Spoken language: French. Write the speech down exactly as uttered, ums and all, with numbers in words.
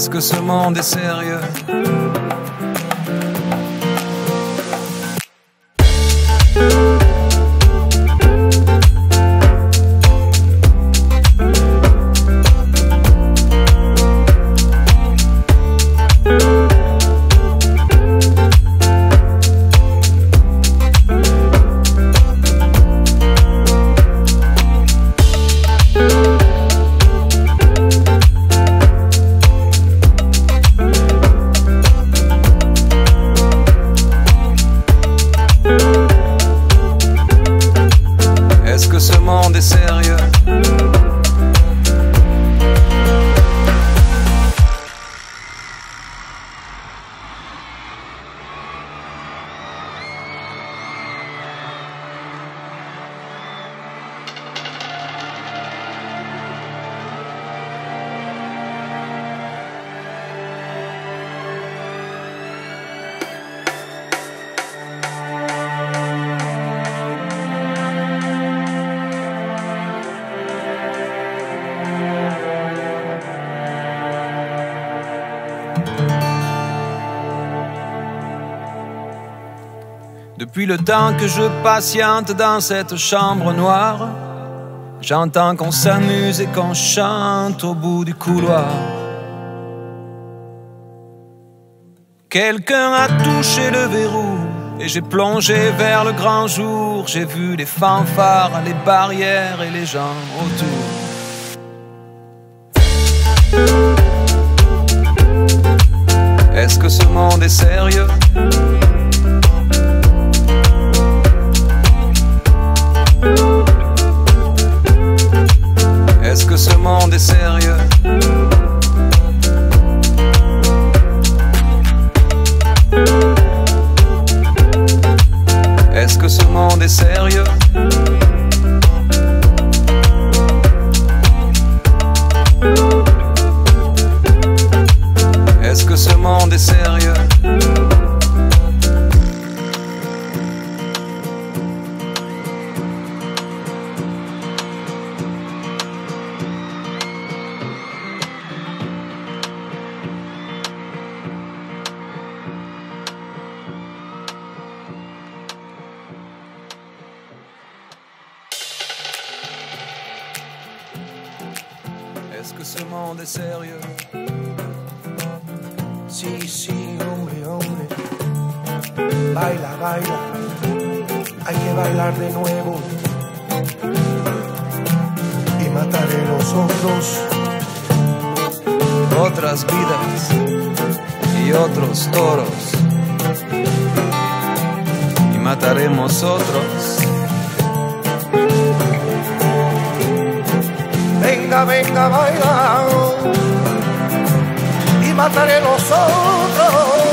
Est-ce que ce monde est sérieux? Est-ce que ce monde est sérieux? Depuis le temps que je patiente dans cette chambre noire, j'entends qu'on s'amuse et qu'on chante au bout du couloir. Quelqu'un a touché le verrou et j'ai plongé vers le grand jour. J'ai vu les fanfares, les barrières et les gens autour. Est-ce que ce monde est sérieux? Est-ce que ce monde est sérieux? Est-ce que ce monde est sérieux? Est-ce que ce monde est sérieux? Est-ce que ce monde est sérieux? Sí, sí, hombre, hombre. Baila, baila. Hay que bailar de nuevo. Y mataré los otros. Otras vidas y otros toros. Y mataremos otros. Venga, venga, baila. Y mataré los otros.